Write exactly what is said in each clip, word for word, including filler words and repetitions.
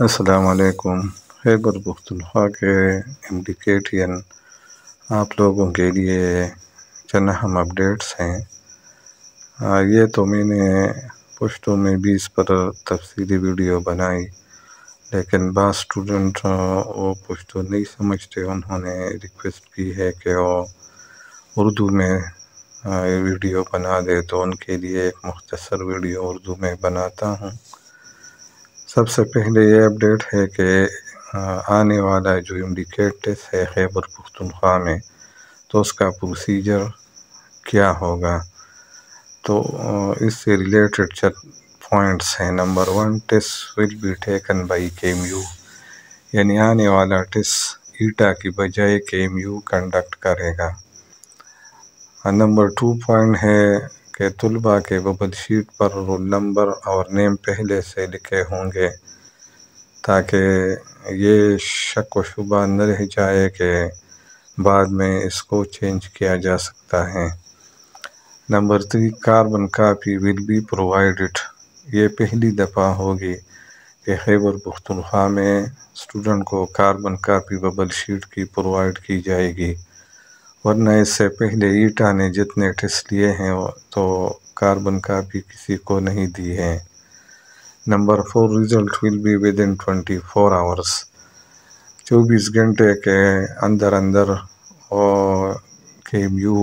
السلام علیکم۔ خیبر پختونخوا کے امڈیکیٹین آپ لوگوں کے لیے چند اہم اپڈیٹس ہیں۔ آ، یہ تو میں نے پشتوں میں بھی اس پر تفصیلی ویڈیو بنائی، لیکن بعض اسٹوڈنٹ وہ پشتو نہیں سمجھتے، انہوں نے ریکویسٹ کی ہے کہ وہ اردو میں ویڈیو بنا دے، تو ان کے لیے ایک مختصر ویڈیو اردو میں بناتا ہوں۔ سب سے پہلے یہ اپڈیٹ ہے کہ آنے والا جو امڈیکیٹ ٹیسٹ ہے خیبر پختونخوا میں، تو اس کا پروسیجر کیا ہوگا۔ تو اس سے ریلیٹڈ چند پوائنٹس ہیں۔ Number one, test will be taken by K M U, یعنی آنے والا ٹیسٹ ایٹا کی بجائے کے ایم یو کنڈکٹ کرے گا۔ نمبر ٹو پوائنٹ ہے کہ طلباء کے ببل شیٹ پر رول نمبر اور نیم پہلے سے لکھے ہوں گے، تاکہ یہ شک و شبہ نہ رہ جائے کہ بعد میں اس کو چینج کیا جا سکتا ہے۔ Number three, carbon copy will be provided, یہ پہلی دفعہ ہوگی کہ خیبر پختونخوا میں اسٹوڈنٹ کو کاربن کاپی ببل شیٹ کی پرووائڈ کی جائے گی، ورنہ اس سے پہلے ایٹا نے جتنے ٹیسٹ لیے ہیں تو کاربن کاپی کسی کو نہیں دی ہے۔ Number four, result will be within twenty four hours, چوبیس گھنٹے کے اندر اندر کے ایم یو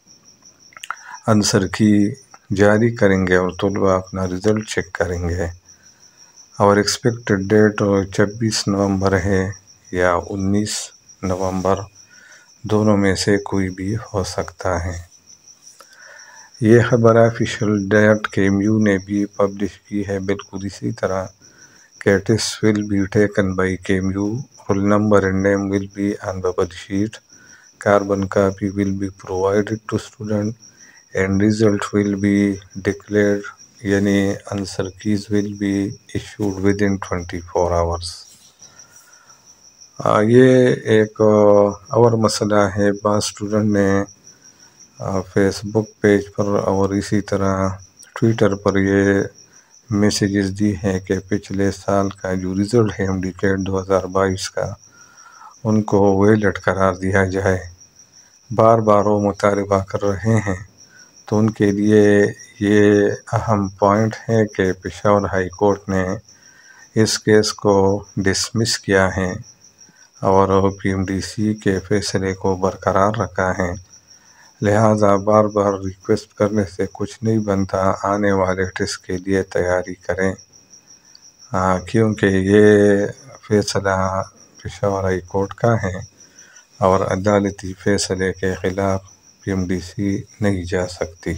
آنسر کی جاری کریں گے اور طلباء اپنا رزلٹ چیک کریں گے۔ اور ایکسپیکٹڈ ڈیٹ چھبیس نومبر ہے یا انیس نومبر، دونوں میں سے کوئی بھی ہو سکتا ہے۔ یہ خبر official date K M U نے بھی پبلش کی ہے، بالکل اسی طرح کہ test will be taken by K M U, roll number and name will be on bubble sheet, carbon copy will be provided to student and result will be declared, یعنی answer keys will be issued within twenty four hours. یہ ایک اور مسئلہ ہے، بعض student نے face بک page پر اور اسی طرح ٹویٹر پر یہ میسیجز دی ہیں کہ پچھلے سال کا جو رزلٹ ہے امڈیکیٹ دو ہزار بائیس کا، ان کو ویلڈ قرار دیا جائے۔ بار بار وہ مطالبہ کر رہے ہیں، تو ان کے لیے یہ اہم پوائنٹ ہے کہ پشاور ہائی کورٹ نے اس کیس کو ڈسمس کیا ہے اور پی ایم ڈی سی کے فیصلے کو برقرار رکھا ہے، لہٰذا بار بار ریکویسٹ کرنے سے کچھ نہیں بنتا، آنے والے ٹیسٹ کے لیے تیاری کریں، کیونکہ یہ فیصلہ پشاور ہائی کورٹ کا ہے اور عدالتی فیصلے کے خلاف پی ایم ڈی سی نہیں جا سکتی۔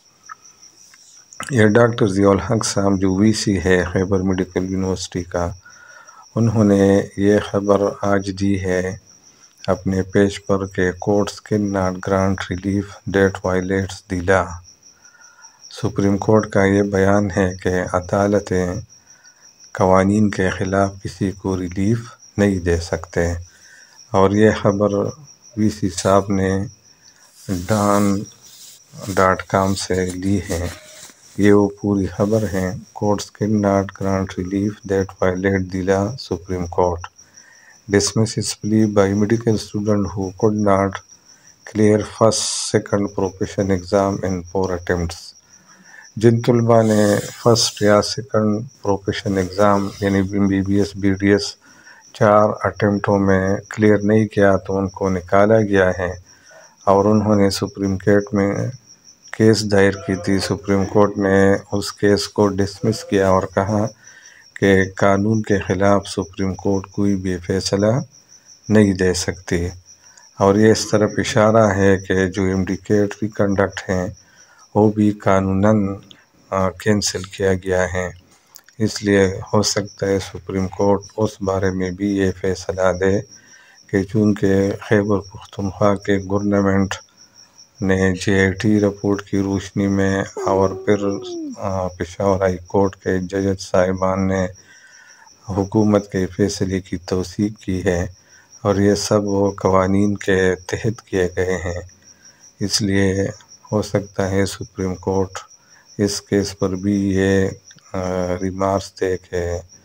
یہ ڈاکٹر ضیاء الحق صاحب جو وی سی ہے خیبر میڈیکل یونیورسٹی کا، انہوں نے یہ خبر آج دی ہے اپنے پیج پر کہ courts cannot grant relief that violates the law. Supreme court کا یہ بیان ہے کہ عدالتیں قوانین کے خلاف کسی کو ریلیف نہیں دے سکتے، اور یہ خبر وی سی صاحب نے ڈان ڈاٹ کام سے لی ہے۔ یہ وہ پوری خبر ہے۔ Courts cannot grant relief that violate the law, supreme court dismisses plea by medical student who could not clear first second profession exam in four attempts۔ جن طلباء نے فرسٹ یا سیکنڈ پروفیشن ایگزام یعنی B B S B D S چار اٹیمپٹوں میں clear نہیں کیا، تو ان کو نکالا گیا ہے، اور انہوں نے سپریم کورٹ میں کیس دائر کی تھی۔ سپریم کورٹ نے اس کیس کو ڈسمس کیا اور کہا کہ قانون کے خلاف سپریم کورٹ کوئی بھی فیصلہ نہیں دے سکتی، اور یہ اس طرف اشارہ ہے کہ جو امڈیکیٹ ری کنڈکٹ ہیں وہ بھی قانوناً کینسل کیا گیا ہے۔ اس لیے ہو سکتا ہے سپریم کورٹ اس بارے میں بھی یہ فیصلہ دے کہ چونکہ خیبر پختونخوا کے گورنمنٹ نے جے آئی ٹی رپورٹ کی روشنی میں اور پھر پشاور ہائی کورٹ کے ججز صاحبان نے حکومت کے فیصلے کی توثیق کی ہے، اور یہ سب وہ قوانین کے تحت کیے گئے ہیں، اس لیے ہو سکتا ہے سپریم کورٹ اس کیس پر بھی یہ ریمارکس دے کہ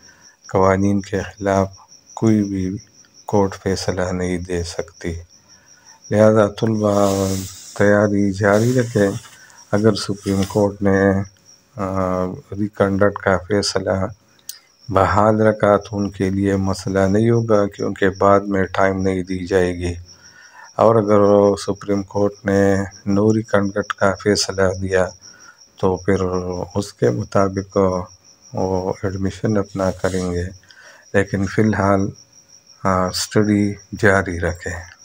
قوانین کے خلاف کوئی بھی کورٹ فیصلہ نہیں دے سکتی۔ لہذا طلبہ تیاری جاری رکھیں۔ اگر سپریم کورٹ نے ریکنڈکٹ کا فیصلہ بحال رکھا تو ان کے لیے مسئلہ نہیں ہوگا، کیونکہ بعد میں ٹائم نہیں دی جائے گی، اور اگر سپریم کورٹ نے نو ریکنڈکٹ کا فیصلہ دیا تو پھر اس کے مطابق وہ ایڈمیشن اپنا کریں گے، لیکن فی الحال اسٹڈی جاری رکھیں۔